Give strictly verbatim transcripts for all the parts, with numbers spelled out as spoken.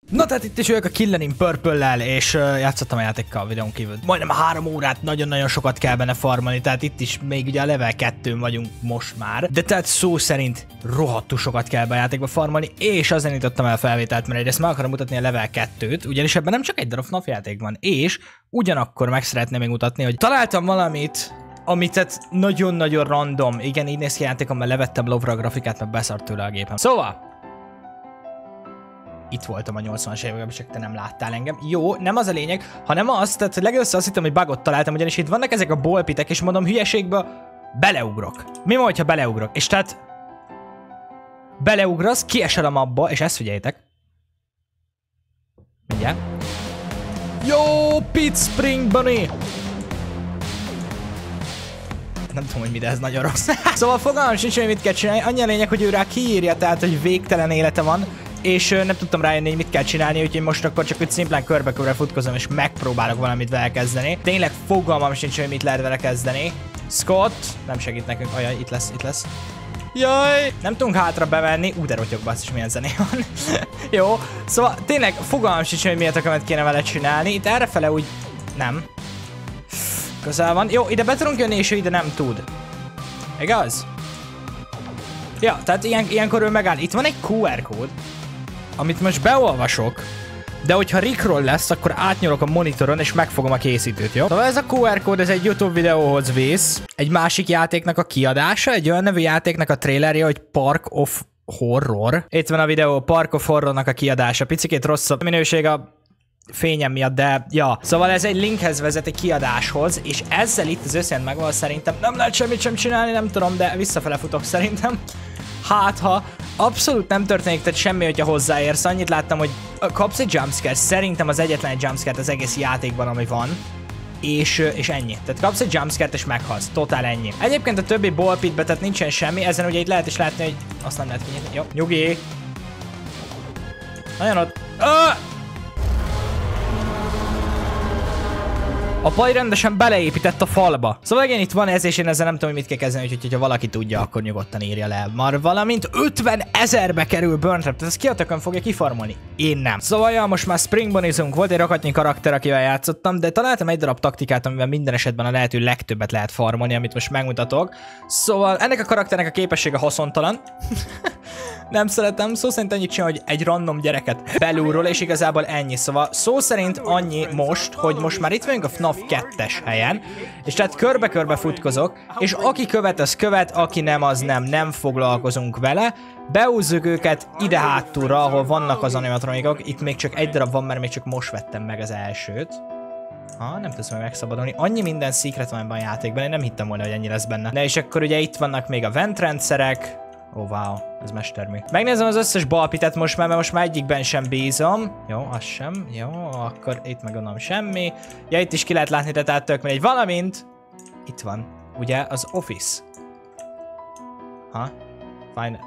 Na tehát itt is vagyok a Killing in Purple-lel, és uh, játszottam a játékkal a videón kívül. Majdnem három órát, nagyon-nagyon sokat kell benne farmolni, tehát itt is még ugye a level kettőn vagyunk most már. De tehát szó szerint rohadtul sokat kell be a játékba farmolni, és azért nyitottam el a felvételt, mert egyrészt meg akarom mutatni a level kettőt, ugyanis ebben nem csak egy darab ef naf játék van, és ugyanakkor meg szeretném még mutatni, hogy találtam valamit, amit tehát nagyon-nagyon random. Igen, így néz ki a játékom, mert levettem lowra a grafikát, mert beszart tőle a gépem. Szóval itt voltam a nyolcvanas években, csak te nem láttál engem. Jó, nem az a lényeg, hanem az, tehát legelőször azt hittem, hogy bugot találtam, ugyanis itt vannak ezek a ballpitek, és mondom, hülyeségbe beleugrok. Mi van, ha beleugrok? És tehát beleugrasz, kiesel a mapba, és ezt figyeljétek. Mindjárt. Jó, Pit Spring Bunny! Nem tudom, hogy mi, de ez nagyon rossz. Szóval fogalmam sincs, hogy mit kell csinálni. Annyi a lényeg, hogy ő rá kiírja, tehát, hogy végtelen élete van, és nem tudtam rájönni, hogy mit kell csinálni, úgyhogy most akkor csak úgy szimplán körbe-körbe futkozom, és megpróbálok valamit vele kezdeni. Tényleg fogalmam sincs, hogy mit lehet vele kezdeni. Scott nem segít nekünk. Ajaj, itt lesz, itt lesz. Jaj! Nem tudunk hátra bevenni. Ú, de rotyog, basszus, milyen zené van. Jó, szóval tényleg fogalmam sincs, hogy miért akarom kéne vele csinálni. Itt errefele úgy nem. Közel van. Jó, ide be tudunk jönni, és ő ide nem tud. Igaz? Ja, tehát ilyen, ilyenkor ő megáll. Itt van egy kú er kód, amit most beolvasok, de hogyha Rickroll lesz, akkor átnyolok a monitoron, és megfogom a készítőt, jó? Szóval ez a kú er kód, ez egy YouTube videóhoz vész. Egy másik játéknak a kiadása, egy olyan nevű játéknak a trailerje, hogy Park of Horror. Itt van a videó, Park of Horrornak a kiadása. Picikét rosszabb minőség a fényem miatt, de ja. Szóval ez egy linkhez vezet, egy kiadáshoz, és ezzel itt az összent megvan, szerintem nem lehet semmit sem csinálni, nem tudom, de visszafele futok szerintem. Hát ha abszolút nem történik, tehát semmi, hogyha hozzáérsz. Annyit láttam, hogy kapsz egy jumpscare, szerintem az egyetlen egy jumpscare az egész játékban, ami van. És, és ennyi. Tehát kapsz egy jumpscare-t és meghalsz. Totál ennyi. Egyébként a többi ballpitbe, tehát nincsen semmi, ezen ugye itt lehet is látni, hogy azt nem lehet kinyitni. Jó, nyugi. Nagyon ott. Ah! A paj rendesen beleépített a falba. Szóval igen, itt van ez, és én ezzel nem tudom, hogy mit kell kezdeni, úgyhogy ha valaki tudja, akkor nyugodtan írja le. Már valamint ötven ezerbe kerül Burn Trap, tehát ezt ki a tökön fogja kifarmolni? Én nem. Szóval ja, most már Spring Bunnyzunk, volt egy rakatnyi karakter, akivel játszottam, de találtam egy darab taktikát, amivel minden esetben a lehető legtöbbet lehet farmolni, amit most megmutatok. Szóval ennek a karakternek a képessége haszontalan. Nem szeretem, szó szerint annyit csinál, hogy egy random gyereket belülről, és igazából ennyi. Szóval szó szerint annyi most, hogy most már itt vagyunk a ef naf kettes helyen, és tehát körbe-körbe futkozok, és aki követ, az követ, aki nem, az nem, nem foglalkozunk vele. Beúzzuk őket ide hátulra, ahol vannak az animatronikok. Itt még csak egy darab van, mert még csak most vettem meg az elsőt. Ha, nem tudsz meg megszabadulni. Annyi minden secret van ebben a játékban, én nem hittem volna, hogy ennyi lesz benne. De és akkor ugye itt vannak még a vent rendszerek. Ó, oh, wow, ez mestermű. Megnézem az összes ballpitet most már, mert most már egyikben sem bízom. Jó, az sem. Jó, akkor itt meg gondolom semmi. Ja, itt is ki lehet látni, de tehát tök mindegy. Valamint itt van, ugye, az office. Ha? Fine.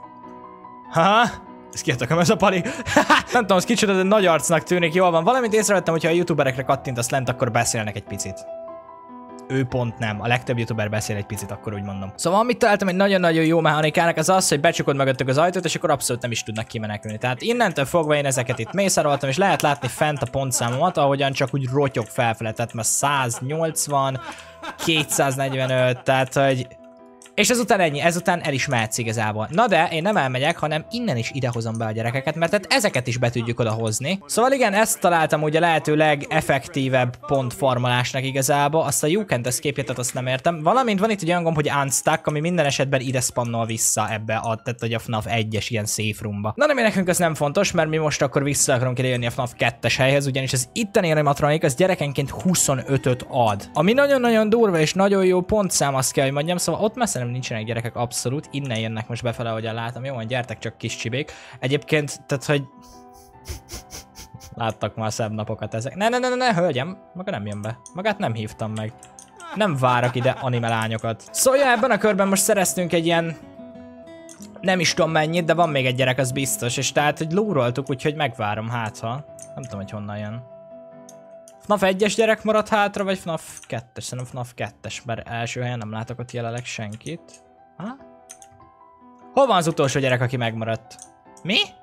Ha? Ezt kiadtakom, ez a pali. Nem tudom, az kicsit, de nagy arcnak tűnik. Jól van. Valamint észrevettem, hogyha a youtuberekre kattintasz lent, akkor beszélnek egy picit. Ő pont nem. A legtöbb youtuber beszél egy picit, akkor úgy mondom. Szóval amit találtam egy nagyon-nagyon jó mechanikának, az az, hogy becsukod mögöttük az ajtót, és akkor abszolút nem is tudnak kimenekülni. Tehát innentől fogva én ezeket itt mészároltam, és lehet látni fent a pontszámomat, ahogyan csak úgy rotyog felfele, tehát már száznyolcvan, kétszáznegyvenöt, tehát hogy... És ezután ennyi, ezután el is mehetsz igazából. Na de én nem elmegyek, hanem innen is idehozom be a gyerekeket, mert tehát ezeket is be tudjuk odahozni. Szóval igen, ezt találtam ugye lehető legeffektívebb pontfarmolásnak igazából. Azt a You Can't Escape-et azt nem értem. Valamint van itt egy olyan gomb, hogy Unstuck, ami minden esetben ide spannol vissza ebbe a, tehát, hogy a ef naf egyes ilyen safe roomba. Na de mi nekünk ez nem fontos, mert mi most akkor vissza akarunk ide jönni a ef naf kettes helyhez, ugyanis az itteni animatronik az gyerekenként huszonötöt ad. Ami nagyon-nagyon durva és nagyon jó pontszám, azt kell, hogy mondjam, szóval ott messze nem nincsenek gyerekek, abszolút. Innen jönnek most befele, ahogyan látom. Jó, van, gyertek csak kis csibék. Egyébként, tehát, hogy... Láttak már szebb napokat ezek. Ne, ne, ne, ne, ne, hölgyem. Maga nem jön be. Magát nem hívtam meg. Nem várok ide anime lányokat. Szóval ja, ebben a körben most szereztünk egy ilyen... Nem is tudom mennyit, de van még egy gyerek, az biztos. És tehát, hogy lúroltuk, úgyhogy megvárom, hát ha. Nem tudom, hogy honnan jön. ef naf egyes gyerek maradt hátra, vagy ef naf kettes? Szerintem ef naf kettes, mert első helyen nem látok ott jelenleg senkit. Ha? Hol van az utolsó gyerek, aki megmaradt? Mi?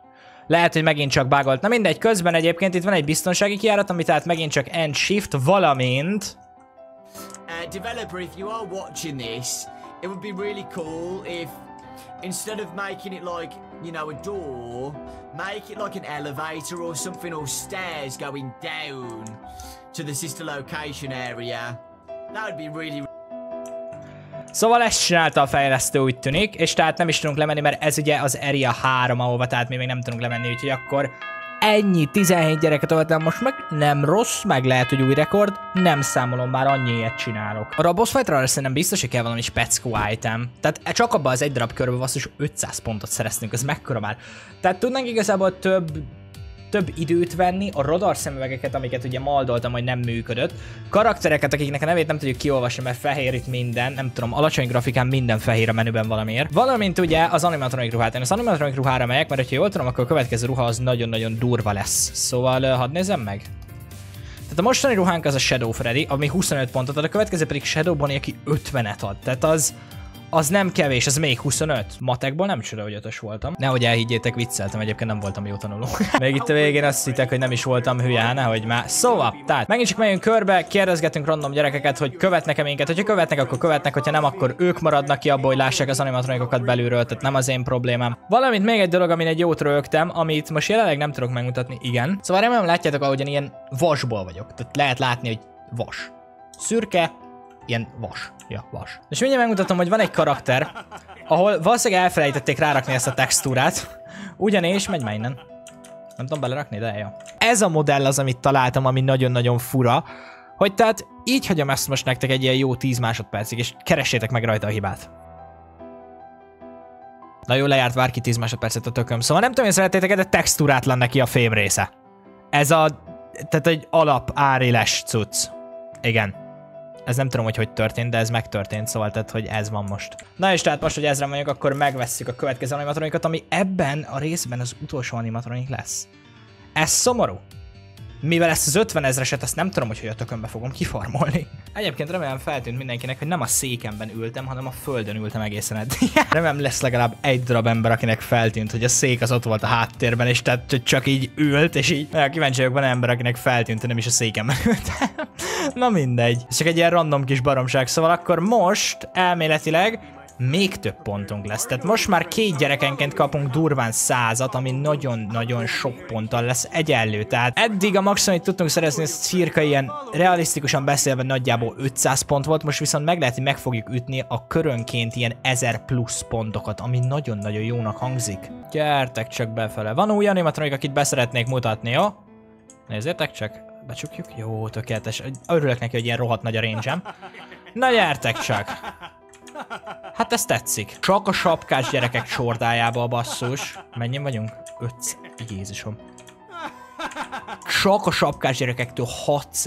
Lehet, hogy megint csak bugolt. Na mindegy, közben egyébként itt van egy biztonsági kijárat, ami tehát megint csak end shift, valamint... Uh, developer, if you are watching this, it would be really cool if instead of making it like, you know, a door, make it like an elevator or something, or stairs going down to the sister location area. That would be really... Szóval ezt csinálta a fejlesztő, úgy tűnik, és tehát nem is tudunk lemenni, mert ez ugye az Area három, ahova tehát mi még nem tudunk lemenni, úgyhogy akkor ennyi, tizenhét gyereket öltem most meg, nem rossz, meg lehet, hogy új rekord, nem számolom, már annyi ilyet csinálok. Arra a boss fightra szerintem biztos, hogy kell valami speckó item. Tehát csak abban az egy darab körben basszus ötszáz pontot szereztünk, ez mekkora már. Tehát tudnánk igazából több több időt venni, a radar szemüvegeket, amiket ugye maldoltam, hogy nem működött, karaktereket, akiknek a nevét nem tudjuk kiolvasni, mert fehér itt minden, nem tudom, alacsony grafikán minden fehér a menüben valamiért. Valamint ugye az animatronic ruhát. Én az animatronic ruhára megyek, mert ha jól tudom, akkor a következő ruha az nagyon-nagyon durva lesz. Szóval hadd nézzem meg. Tehát a mostani ruhánk az a Shadow Freddy, ami huszonöt pontot ad, a következő pedig Shadow Bonnie, aki ötvenet ad. Tehát az az nem kevés, ez még huszonöt. Matekból nem csoda, hogy ötös voltam. Nehogy elhiggyétek, vicceltem, egyébként nem voltam jó tanuló. Még itt a végén azt hittek, hogy nem is voltam hülye, nehogy már. Szóval, tehát megint csak megyünk körbe, kérdezgetünk random gyerekeket, hogy követnek-e minket. Hogyha követnek, akkor követnek, hogyha nem, akkor ők maradnak ki abból, hogy lássák az animatronikokat belülről, tehát nem az én problémám. Valamint még egy dolog, amin egy jót rögtem, amit most jelenleg nem tudok megmutatni, igen. Szóval remélem látjátok, ahogyan ilyen vasból vagyok. Tehát lehet látni, hogy vas. Szürke, ilyen vas. Ja, vas. És mindjárt megmutatom, hogy van egy karakter, ahol valószínűleg elfelejtették rárakni ezt a textúrát. Ugyanis, megy már innen. Nem tudom belerakni, de jó. Ez a modell az, amit találtam, ami nagyon-nagyon fura. Hogy tehát így hagyom ezt most nektek egy ilyen jó tíz másodpercig, és keressétek meg rajta a hibát. Na jó, lejárt, vár ki tíz másodpercet a tököm. Szóval nem tudom, hogy szeretnétek, de textúrátlan neki a fém része. Ez a... tehát egy alap áréles cucc. Igen. Ez nem tudom, hogy hogy történt, de ez megtörtént, szóval tehát, hogy ez van most. Na és tehát most, hogy ezre mondjuk, akkor megvesszük a következő animatronikat, ami ebben a részben az utolsó animatronik lesz. Ez szomorú. Mivel ezt az ötven ezreset, azt nem tudom, hogy hogy a tökönbe fogom kifarmolni. Egyébként remélem feltűnt mindenkinek, hogy nem a székemben ültem, hanem a földön ültem egészen eddig. Remélem lesz legalább egy darab ember, akinek feltűnt, hogy a szék az ott volt a háttérben, és tehát csak így ült, és így nagyon kíváncsi vagyok, van ember, akinek feltűnt, hogy nem is a székemben ültem. Na mindegy. Ez csak egy ilyen random kis baromság, szóval akkor most elméletileg még több pontunk lesz. Tehát most már két gyerekenként kapunk durván százat, ami nagyon-nagyon sok ponttal lesz egyenlő. Tehát eddig a maximum, hogy tudtunk szerezni, ez cirka ilyen realisztikusan beszélve nagyjából ötszáz pont volt, most viszont meg lehet, hogy meg fogjuk ütni a körönként ilyen ezer plusz pontokat, ami nagyon-nagyon jónak hangzik. Gyertek csak befele. Van új animatronik, akit beszeretnék mutatni, jó? Nézzétek csak. Becsukjuk? Jó, tökéletes. Örülök neki, hogy ilyen rohadt nagy a range-em. Na gyertek csak. Hát ez tetszik. Csak a sapkás gyerekek csordájába a basszus. Mennyien vagyunk? öt. Jézusom. Csak a sapkás gyerekektől hatszáz.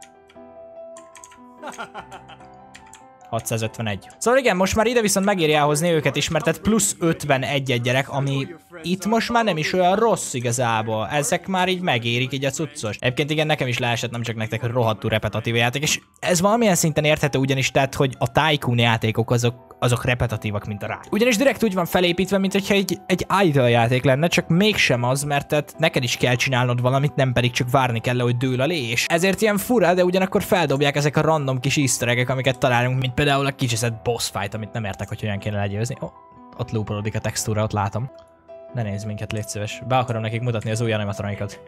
hatszázötvenegy. Szóval igen, most már ide viszont megéri elhozni őket is, mert tehát plusz ötvenegy egy gyerek, ami itt most már nem is olyan rossz igazából. Ezek már így megérik így a cuccos. Egyébként igen, nekem is leesett, nem csak nektek, hogy rohadtul repetitív játék, és ez valamilyen szinten érthető ugyanis, tehát, hogy a Tycoon játékok azok, azok repetitívak, mint a rák. Ugyanis direkt úgy van felépítve, mint hogyha egy, egy idle játék lenne, csak mégsem az, mert tehát neked is kell csinálnod valamit, nem pedig csak várni kell, hogy dől a lés. Ezért ilyen fura, de ugyanakkor feldobják ezek a random kis easter egg-ek, amiket találunk, mint például a kicseszett boss fight, amit nem értek, hogy hogyan kéne legyőzni. Oh, ott loopolódik a textúra, ott látom. Ne nézz minket, légy szíves. Be akarom nekik mutatni az új animatronikat.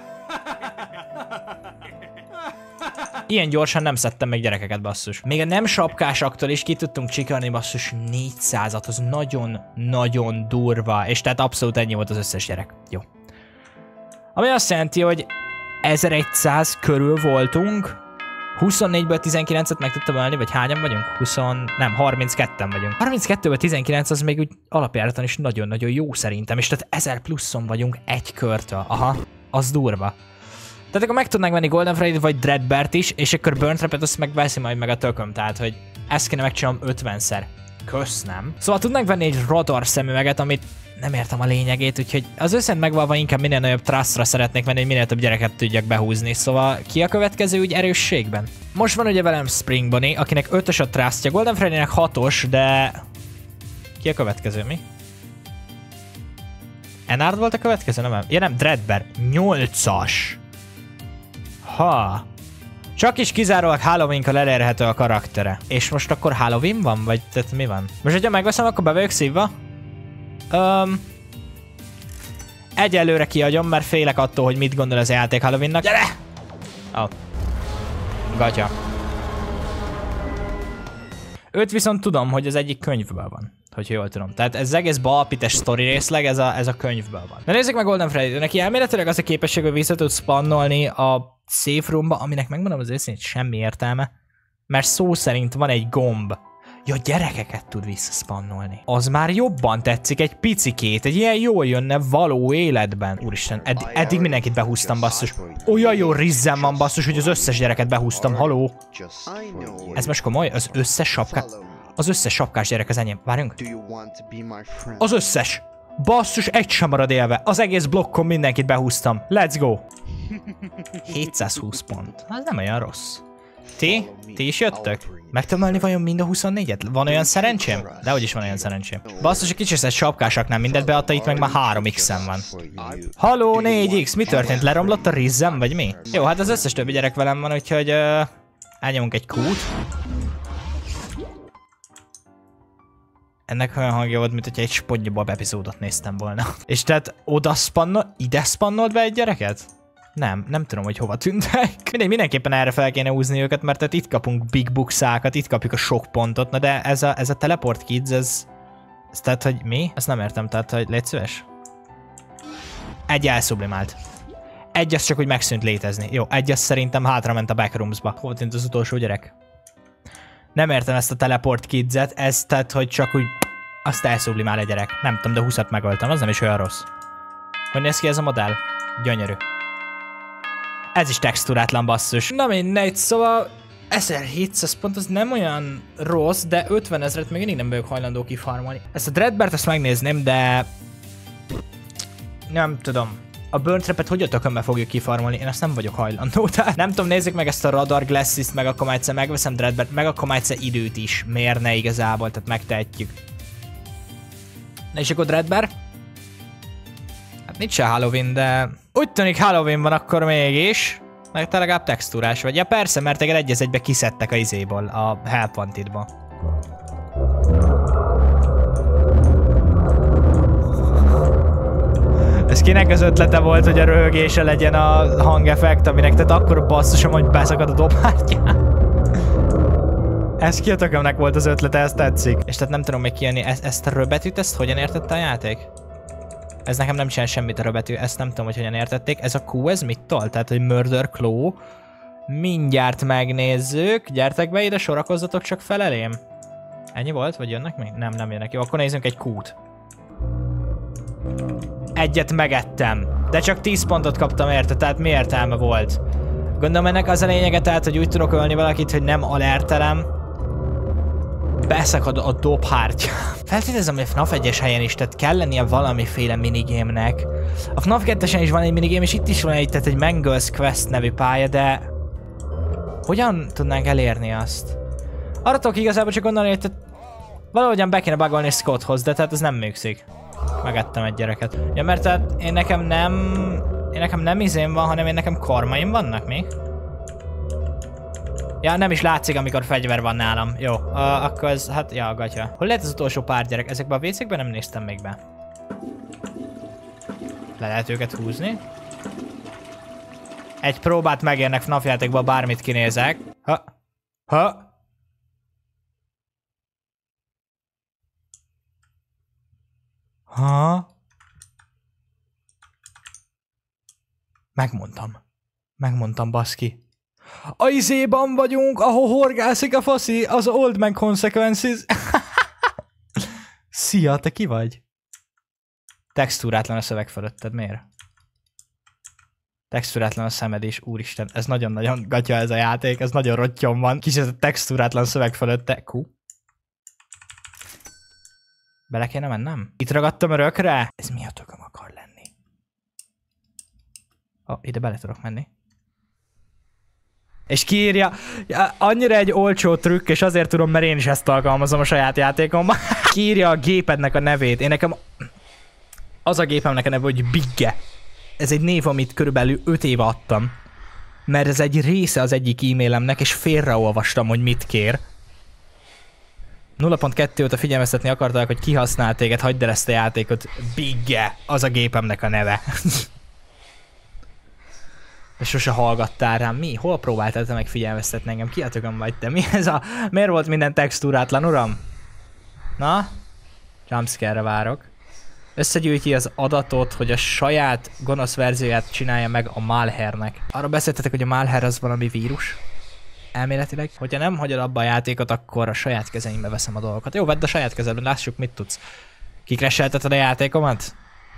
Ilyen gyorsan nem szedtem meg gyerekeket, basszus. Még a nem sapkásaktól is ki tudtunk csikarni, basszus, négyszázat, az nagyon-nagyon durva, és tehát abszolút ennyi volt az összes gyerek. Jó. Ami azt jelenti, hogy ezerszáz körül voltunk, huszonnégyből tizenkilencet meg tudtam ölni, vagy hányan vagyunk? húsz, nem, harmincketten vagyunk. harminckettőből tizenkilenc az még úgy alapjáraton is nagyon-nagyon jó szerintem, és tehát ezer pluszon vagyunk egy körtől. Aha, az durva. Tehát akkor meg tudnánk venni Golden Freddy vagy Dreadbert is, és akkor Burn Trap-et azt megveszi majd meg a tököm, tehát hogy ezt kéne megcsinálom ötvenszer. Kösz, nem? Szóval tudnánk venni egy radar szemüveget, amit nem értem a lényegét, úgyhogy az összent megvalva inkább minél nagyobb trustra szeretnék venni, hogy minél több gyereket tudjak behúzni. Szóval ki a következő úgy erősségben? Most van ugye velem Spring Bonnie, akinek ötös a trustja, Golden Freddynek hatos, de... Ki a következő, mi? Enard volt a következő, nem? Ja nem, Dreadbear. nyolcas. Ha. Csak is kizárólag Halloween-kal elérhető a karaktere. És most akkor Halloween van? Vagy tehát mi van? Most, hogyha megveszem, akkor be vagyok szívva? Um, egyelőre kiadjam, mert félek attól, hogy mit gondol az játék Halloweennak. Gyere! Oh. Gatya. Őt viszont tudom, hogy az egyik könyvből van. Hogy jól tudom. Tehát ez az egész balpites sztori részleg, ez a, ez a könyvből van. De nézzük meg Golden Freddy. Neki elméletileg az a képesség, hogy vissza tud spannolni a safe roomba, aminek megmondom az őszintén semmi értelme. Mert szó szerint van egy gomb. Ja, gyerekeket tud visszaszpannolni. Az már jobban tetszik egy picikét, egy ilyen jól jönne való életben. Úristen, edd eddig mindenkit behúztam, basszus. Olyan jó rizzem van, basszus, hogy az összes gyereket behúztam, haló. Ez most komoly? Az összes sapká... Az összes sapkás gyerek az enyém. Várjunk. Az összes. Basszus, egy sem marad élve. Az egész blokkon mindenkit behúztam. Let's go. hétszázhúsz pont. Az nem olyan rossz. Ti? Ti is jöttök? Megtömölni vajon mind a huszonnégyet? Van olyan szerencsém? Dehogy is van olyan szerencsém. Basszus, egy kicsit egy sapkásaknál mindent beadta, itt meg már három X-en van. Halló, négy X, mi történt? Leromlott a rizzem, vagy mi? Jó, hát az összes többi gyerek velem van, úgyhogy uh, elnyomunk egy kút. Ennek olyan hangja volt, mint hogyha egy SpongeBob epizódot néztem volna. És tehát oda spannol, ide spannolt be egy gyereket? Nem, nem tudom, hogy hova tűntek. Mindegy, mindenképpen erre fel kéne húzni őket, mert tehát itt kapunk big bookszákat, itt kapjuk a sok pontot. Na de ez a, ez a teleport kids, ez, ez tehát, hogy mi? Ezt nem értem, tehát, hogy légy szíves. Egy elszublimált. Egy az csak, hogy megszűnt létezni. Jó, egy az szerintem hátrament a backroomsba. Hol tűnt az utolsó gyerek? Nem értem ezt a teleport kidzet, ez tehát, hogy csak úgy azt elszublimál egy gyerek. Nem tudom, de húszat megöltem, az nem is olyan rossz. Hogy néz ki ez a modell? Gyönyörű. Ez is textúrátlan, basszus. Na mindegy, szóval ezerhétszáz pont az nem olyan rossz, de ötven ezret még mindig nem vagyok hajlandó kifarmolni. Ezt a Dreadbeart ezt megnézném, de nem tudom. A Burn Trap-et hogy a tökönbe fogjuk kifarmolni? Én azt nem vagyok hajlandó. Tehát nem tudom, nézzük meg ezt a Radar Glasses-t, meg akkor már egyszer megveszem Dreadbeart, meg akkor már egyszer időt is. Miért ne igazából, tehát megtehetjük. Na és akkor Dreadbeart? Hát nincs se Halloween, de úgy tűnik Halloween van akkor mégis. Meg te legalább textúrás vagy. Ja persze, mert tegel egy az egybe kiszedtek a izéból, a Help Wanted-ba. Ez kinek az ötlete volt, hogy a röhögése legyen a hangeffekt, aminek tehát akkor basszusom, hogy beszakad a dobhártyán. Ez ki a tökömnek volt az ötlete, ez tetszik. És tehát nem tudom még kijönni, ezt, ezt a röbetűt, ezt hogyan értette a játék? Ez nekem nem csinál semmit a röbetű, ezt nem tudom, hogy hogyan értették. Ez a Q, ez mit tol? Tehát, hogy Murder Claw. Mindjárt megnézzük. Gyertek be ide, sorakozzatok csak fel elém. Ennyi volt? Vagy jönnek még? Nem, nem jönnek. Jó, akkor nézzünk egy Q-t. Egyet megettem. De csak tíz pontot kaptam érte, tehát mi értelme volt? Gondolom ennek az a lényege, tehát, hogy úgy tudok ölni valakit, hogy nem alertelem. Beszakad a dobhártya. Feltételezem, hogy a FNAF egyes helyen is, tehát kell lennie valamiféle minigame-nek. A FNAF kettesen is van egy minigame, és itt is van egy, tehát egy Mangles Quest nevű pálya, de hogyan tudnánk elérni azt? Arra tudok igazából csak gondolni, hogy tehát valahogyan be kéne bugolni Scotthoz, de tehát ez nem működik. Megettem egy gyereket. Ja, mert tehát én nekem nem... Én nekem nem izém van, hanem én nekem karmaim vannak, mi? Ja, nem is látszik, amikor fegyver van nálam. Jó, uh, akkor ez, hát, ja, gatya. Hol lehet az utolsó pár gyerek? Ezekben a vécékben nem néztem még be. Le lehet őket húzni. Egy próbát megérnek FNAF játékban, bármit kinézek. Ha. Ha. Ha. Megmondtam. Megmondtam, baszki. A izéban vagyunk, ahol horgászik a faszi, az Old Man Consequences. Szia, te ki vagy? Textúrátlan a szöveg fölötted, miért? Textúrátlan a szemed is, úristen, ez nagyon-nagyon gatya ez a játék, ez nagyon rottyon van. Kicsit a textúrátlan szöveg fölötte. Kú. Bele kéne mennem? Itt ragadtam örökre? Ez mi a tököm akar lenni? Oh, ide bele tudok menni. És kiírja, annyira egy olcsó trükk, és azért tudom, mert én is ezt alkalmazom a saját játékomban. Kiírja a gépednek a nevét. Én nekem... Az a gépemnek a neve, hogy Bigge. Ez egy név, amit körülbelül öt éve adtam. Mert ez egy része az egyik e-mailemnek, és félreolvastam, hogy mit kér. nulla pont kettő óta figyelmeztetni akarták, hogy kihasznált téged, hagyd el ezt a játékot. Bigge, az a gépemnek a neve. És sose hallgattál rám. Mi? Hol próbáltál te meg figyelmeztetni engem? Ki a tököm vagy te? Mi ez a... Miért volt minden textúrátlan, uram? Na? Jumpscare-re várok. Összegyűjti az adatot, hogy a saját gonosz verzióját csinálja meg a Malhernek. Arra beszéltetek, hogy a Malher az valami vírus? Elméletileg. Hogyha nem hagyod abba a játékot, akkor a saját kezeimbe veszem a dolgokat. Jó, vedd a saját kezedben, lássuk, mit tudsz. Kikresselteted a játékomat?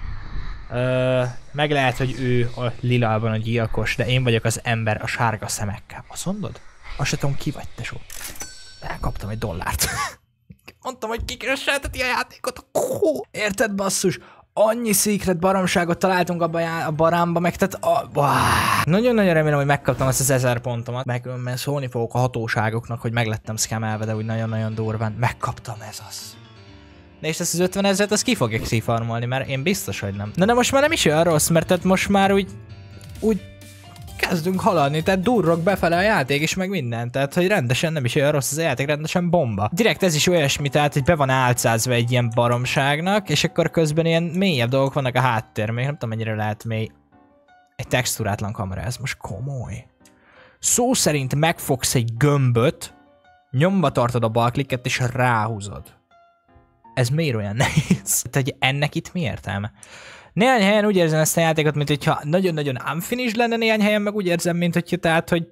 Ö, meg lehet, hogy ő a lilában a gyilkos, de én vagyok az ember a sárga szemekkel. Azt mondod? Azt se tudom, ki vagy, tesó. Elkaptam egy dollárt. Mondtam, hogy kikresselteti a játékot. Érted, basszus? Annyi secret baromságot találtunk abba a barámba, meg tehát... Nagyon-nagyon remélem, hogy megkaptam azt az ezer pontomat. Meg mert szólni fogok a hatóságoknak, hogy meglettem szkemelve, de úgy nagyon-nagyon durván. Megkaptam, ez az. De és ezt az ötven ezret, azt ki fogják szífarmolni, mert én biztos, hogy nem. Na de most már nem is olyan rossz, mert tehát most már úgy... Úgy... Kezdünk haladni, tehát durrog befele a játék is, meg minden. Tehát, hogy rendesen nem is olyan rossz az a játék, rendesen bomba. Direkt ez is olyasmi, tehát, hogy be van álcázva egy ilyen baromságnak, és akkor közben ilyen mélyebb dolgok vannak a háttér. Még nem tudom, mennyire lehet mély. Egy textúrátlan kamera, ez most komoly. Szó szerint megfogsz egy gömböt, nyomba tartod a balklikket, és ráhúzod. Ez miért olyan nehéz? Tehát, hogy ennek itt mi értelme? Néhány helyen úgy érzem ezt a játékot, mint hogyha nagyon-nagyon unfinished lenne, néhány helyen meg úgy érzem, mint hogyha tehát, hogy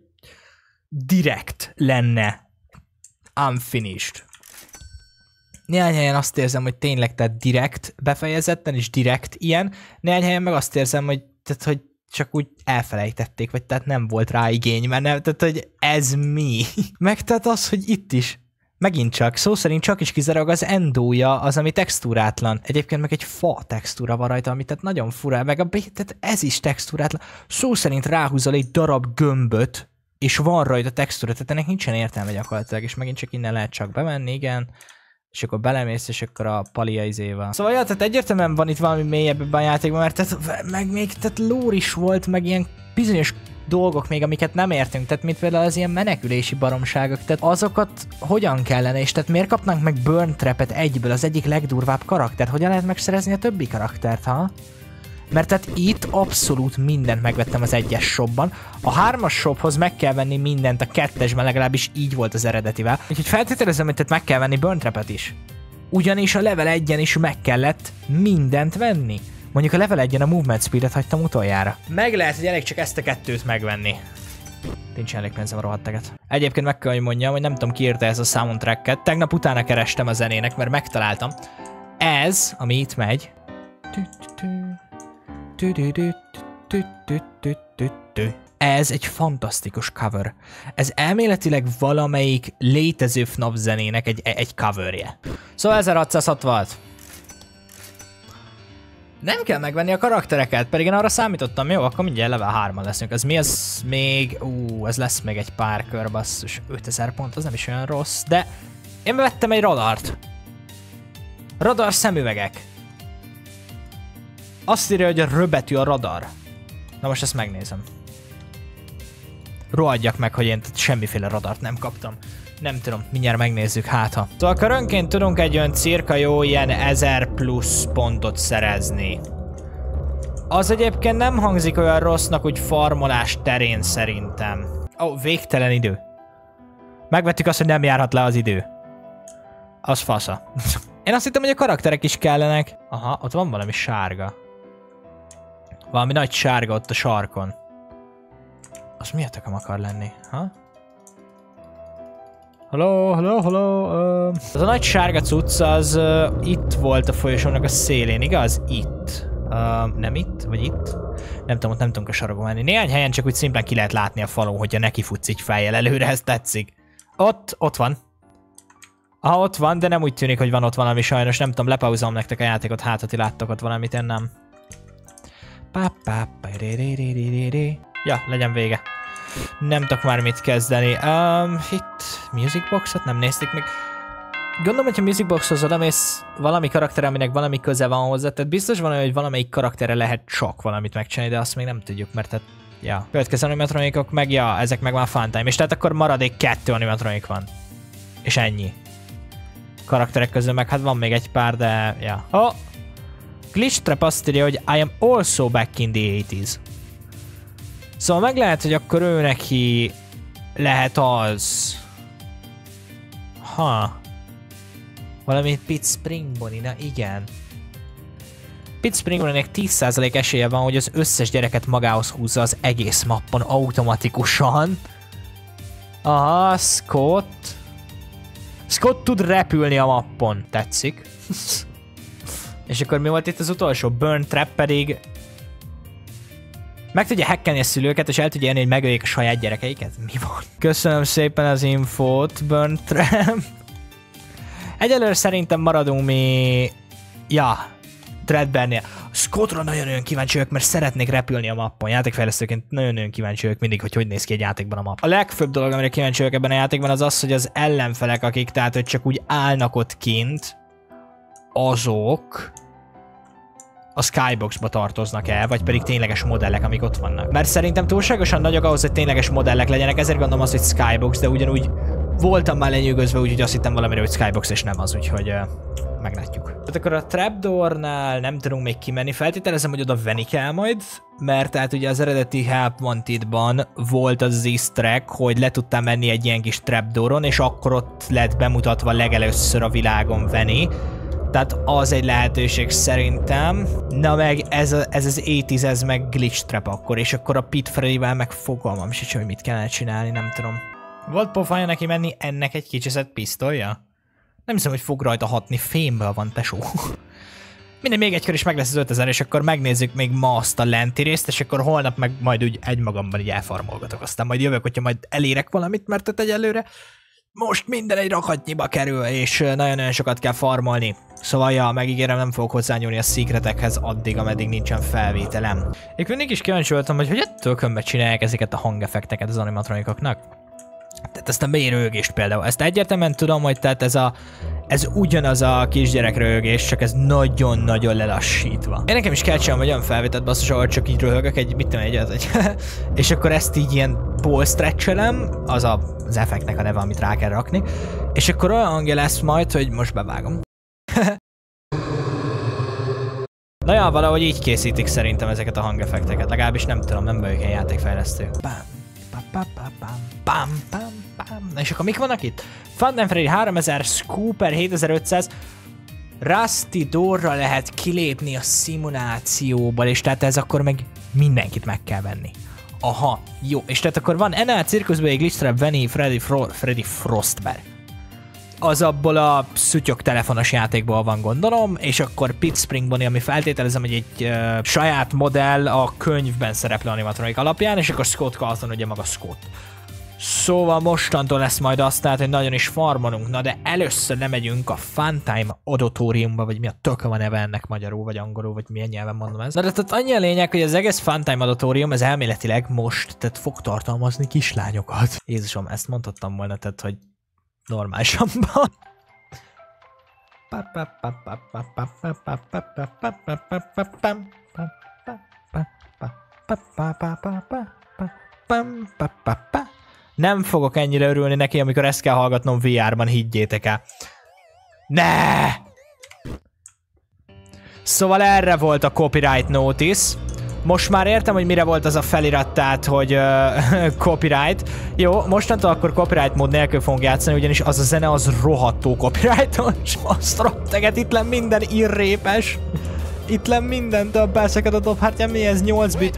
direkt lenne unfinished. Néhány helyen azt érzem, hogy tényleg tehát direkt befejezetten, és direkt ilyen. Néhány helyen meg azt érzem, hogy, tehát, hogy csak úgy elfelejtették, vagy tehát nem volt rá igény, mert nem, tehát, hogy ez mi? Meg tehát az, hogy itt is. Megint csak, szó szerint csak is kizárólag az endója az, ami textúrátlan. Egyébként meg egy fa textúra van rajta, ami tehát nagyon fura, meg a B, tehát ez is textúrátlan. Szó szerint ráhúzol egy darab gömböt, és van rajta textúra, tehát ennek nincsen értelme gyakorlatilag, és megint csak innen lehet csak bemenni, igen. És akkor belemész, és akkor a palia izével. Szóval ja, tehát egyértelműen van itt valami mélyebb ebben a játékban, mert tehát, meg még tehát lore is volt, meg ilyen bizonyos dolgok még, amiket nem értünk, tehát mint például az ilyen menekülési baromságok, tehát azokat hogyan kellene, és tehát miért kapnánk meg Burn Trap-et egyből, az egyik legdurvább karaktert, hogyan lehet megszerezni a többi karaktert, ha? Mert tehát itt abszolút mindent megvettem az egyes shopban, a hármas shophoz meg kell venni mindent, a kettesben legalábbis így volt az eredetivel, úgyhogy feltételezem, hogy tehát meg kell venni Burn Trap-et is. Ugyanis a level egyen is meg kellett mindent venni. Mondjuk a level egyen a movement speedet hagytam utoljára. Meg lehet, hogy elég csak ezt a kettőt megvenni. Nincs elég pénzem a rohadteget. Egyébként meg kell, hogy mondjam, hogy nem tudom ki írta ez a soundtracket. Tegnap utána kerestem a zenének, mert megtaláltam. Ez, ami itt megy. Ez egy fantasztikus cover. Ez elméletileg valamelyik létező ef naf zenének egy, egy coverje. Szóval ezerhatszázhatvan. Nem kell megvenni a karaktereket, pedig én arra számítottam, jó, akkor mindjárt level hárman leszünk. Ez mi az még, ú, ez lesz még egy pár kör, basszus, ötezer pont, az nem is olyan rossz, de én bevettem egy radart. Radar szemüvegek. Azt írja, hogy a röbetű a radar. Na most ezt megnézem. Rohadjak meg, hogy én semmiféle radart nem kaptam. Nem tudom, mindjárt megnézzük, hát ha. Szóval körönként tudunk egy olyan cirka jó ilyen ezer plusz pontot szerezni. Az egyébként nem hangzik olyan rossznak, úgy farmolás terén szerintem. Ó, oh, végtelen idő. Megvettük azt, hogy nem járhat le az idő. Az fasza. Én azt hittem, hogy a karakterek is kellenek. Aha, ott van valami sárga. Valami nagy sárga ott a sarkon. Az mi a tököm akar lenni, ha? Hello, hello, hello. Uh, az a nagy sárga cucc, az uh, itt volt a folyosónak a szélén, igaz? Itt. Uh, nem itt? Vagy itt? Nem tudom, ott nem tudunk a sarokba menni. Néhány helyen csak úgy szimplán ki lehet látni a falon, hogyha neki futsz így fejjel előre, ez tetszik. Ott, ott van. Aha, ott van, de nem úgy tűnik, hogy van ott valami sajnos. Nem tudom, lepauzolom nektek a játékot, hát ha ti láttok ott valamit, én nem. Ja, legyen vége. Nem tudok már mit kezdeni. Um, itt Music Boxot nem nézték még. Gondolom, hogyha Musicboxhoz odamész valami karakter, aminek valami köze van hozzá, tehát biztos van, hogy valamelyik karakterre lehet csak valamit megcsinálni, de azt még nem tudjuk, mert tehát, ja. Következő animatronikok meg, ja, ezek meg már funtime, és tehát akkor maradék kettő animatronik van. És ennyi. Karakterek közül meg hát van még egy pár, de, ja. Oh! Glitch Trap azt írja, hogy I am also back in the eighties. Szóval meg lehet, hogy akkor ő neki lehet az... Ha. Valami Pit Spring Bonnie, na igen. Pit Spring Bonnie-nek tíz százalék esélye van, hogy az összes gyereket magához húzza az egész mappon automatikusan. Aha, Scott. Scott tud repülni a mappon. Tetszik. És akkor mi volt itt az utolsó? Burn Trap pedig... Meg tudja hackelni a szülőket, és el tudja érni, hogy megöljék a saját gyerekeiket? Mi van? Köszönöm szépen az infót, Burn Trap. Egyelőre szerintem maradunk mi... Ja, Dreadbear-nél. Scottra nagyon-nagyon kíváncsi vagyok, mert szeretnék repülni a mappon. Játékfejlesztőként nagyon-nagyon kíváncsi vagyok mindig, hogy hogy néz ki egy játékban a map. A legfőbb dolog, amire kíváncsi vagyok ebben a játékban, az az, hogy az ellenfelek, akik tehát, hogy csak úgy állnak ott kint, azok a Skyboxba tartoznak el, vagy pedig tényleges modellek, amik ott vannak. Mert szerintem túlságosan nagyok ahhoz, hogy tényleges modellek legyenek, ezért gondolom azt, hogy Skybox, de ugyanúgy voltam már lenyűgözve, úgyhogy azt hittem valamire, hogy Skybox, és nem az, úgyhogy uh, meglátjuk. Tehát akkor a Trapdoornál nem tudunk még kimenni, feltételezem, hogy oda venni kell majd, mert tehát ugye az eredeti Help Wanted-ban volt az easter egg, hogy le tudtál menni egy ilyen kis Trapdooron, és akkor ott lett bemutatva legelőször a világon venni. Tehát az egy lehetőség szerintem. Na meg ez, a, ez az eighties, ez meg Glitch Trap akkor, és akkor a Pit Freddyvel meg fogalmam sincs, hogy mit kellene csinálni, nem tudom. Volt pofája neki menni ennek egy kicseszett pisztolya? Nem hiszem, hogy fog rajta hatni, fémből van, tesó. Minden még egykor is meg lesz az ötezer, és akkor megnézzük még ma azt a lenti részt, és akkor holnap meg majd úgy egymagamban így elfarmolgatok. Aztán majd jövök, hogyha majd elérek valamit, mert ott egyelőre most minden egy rakatnyiba kerül, és nagyon-nagyon sokat kell farmolni. Szóval ja, megígérem, nem fogok hozzányúlni a secretekhez addig, ameddig nincsen felvételem. Én mindig is kíváncsi voltam, hogy hogy ettől kömbbe csinálják ezeket a hangeffekteket az animatronikoknak. Tehát ezt a mély röhögést például. Ezt egyértelműen tudom, hogy tehát ez a ez ugyanaz a kisgyerek röhögés, csak ez nagyon-nagyon lelassítva. Én nekem is kell csinálnom egy olyan felvételt, basszus, ahol csak így röhögök egy, mit tudom, egy, az egy és akkor ezt így ilyen ball stretchelem, az a, az effektnek a neve, amit rá kell rakni, és akkor olyan hangja lesz majd, hogy most bevágom. Na ja, valahogy így készítik szerintem ezeket a hangeffekteket, legalábbis nem tudom, nem vagyok ilyen játékfejlesztő. Bam, bam, bam, bam, bam, bam, bam. Na és akkor mik vannak itt? Funtime Freddy háromezer, Scooper hétezer-ötszáz, Rusty Doorra lehet kilépni a szimulációból, és tehát ez akkor meg mindenkit meg kell venni. Aha, jó, és tehát akkor van en el Circusbay, Glitch Trap, Venny, Freddy, Fro Freddy Frostbear. Az abból a szütyök telefonos játékból van, gondolom, és akkor Pit Spring Bonnie, ami feltételezem, hogy egy uh, saját modell a könyvben szereplő animatronik alapján, és akkor Scott Carlton, ugye maga Scott. Szóval mostantól lesz majd azt, tehát, hogy nagyon is farmolunk, na de először lemegyünk a Funtime Auditoriumba, vagy mi a tök van neve ennek magyarul, vagy angolul, vagy milyen nyelven mondom ezt. Na de tehát annyi a lényeg, hogy az egész Funtime Auditorium, ez elméletileg most, tehát fog tartalmazni kislányokat. Jézusom, ezt mondhattam volna, tehát, hogy normálisabban. Nem fogok ennyire örülni neki, amikor ezt kell hallgatnom vé er-ban, higgyétek el. Ne! Szóval erre volt a copyright notice. Most már értem, hogy mire volt az a felirat, tehát, hogy uh, copyright. Jó, mostantól akkor copyright mód nélkül fogunk játszani, ugyanis az a zene az rohadtó copyrightos. Azt rotteget, itt len minden irrépes. Itt len mindentől beszeked a dobhártyám, mi ez nyolc bit?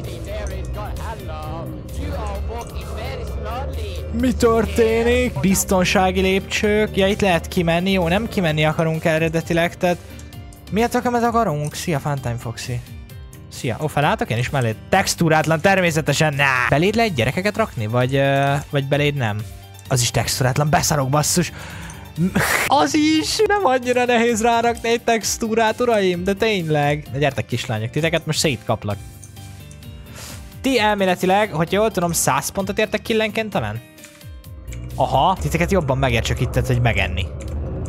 Mi történik? Biztonsági lépcsők. Ja, itt lehet kimenni. Jó, nem kimenni akarunk eredetileg, tehát... Miért akamet akarunk? Szia, Funtime Foxy. Szia. Ó, felálltok én is mellé? Textúrátlan, természetesen. Nah. Beléd lehet gyerekeket rakni? Vagy, uh, vagy beléd nem? Az is textúrátlan. Beszarok, basszus. Az is. Nem annyira nehéz rárakni egy textúrát, uraim. De tényleg. De gyertek, kislányok. Titeket most szétkaplak. Ti elméletileg, hogy jól tudom, száz pontot értek killenként talán? Aha. Titeket jobban megér csak itt, hogy megenni.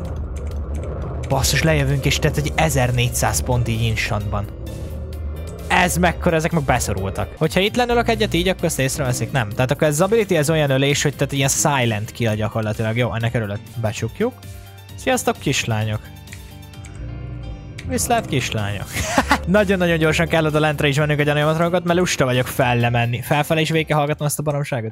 Basszus, lejövünk és tehát egy ezernégyszáz pont így instantban. Ez mekkora, ezek meg beszorultak. Hogyha itt lenülök egyet így, akkor ezt észreveszik, nem. Tehát akkor ez az ability, ez olyan ölés, hogy tehát ilyen silent kill gyakorlatilag. Jó, ennek örülök. Becsukjuk. Sziasztok, kislányok. Viszlát, kislányok. Nagyon-nagyon gyorsan kell oda lentre is mennünk egy animatronokat, mert lusta vagyok felle menni. Felfele is végig kell hallgatnom azt a baromságot.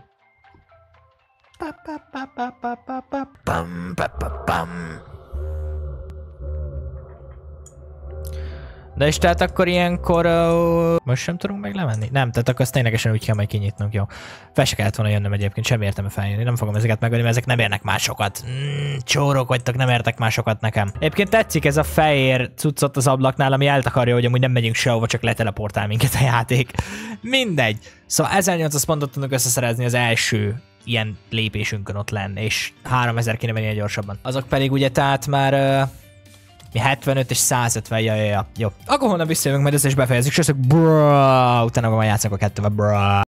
De és tehát akkor ilyenkor... Uh, most sem tudunk meg lemenni? Nem, tehát akkor azt ténylegesen úgy kell majd kinyitnunk, jó. Fel se kellett volna jönnöm egyébként, sem értem feljönni, nem fogom ezeket megölni, mert ezek nem érnek másokat. Mm, csórok vagytok, nem értek másokat nekem. Egyébként tetszik ez a fehér cuccot az ablaknál, ami eltakarja, hogy amúgy nem megyünk sehova, csak leteleportál minket a játék. Mindegy. Szóval ezernyolcszáz pontot tudunk összeszerezni az első ilyen lépésünkön ott lenn, és háromezer kéne menni gyorsabban. Azok pedig ugye tehát már... Uh, mi hetvenöt és százötven, ja, ja, ja. Jó. Akkor honnan visszajövünk, majd ezt is befejezzük, és ezt, utána majd játszunk a kettővel, brrrr.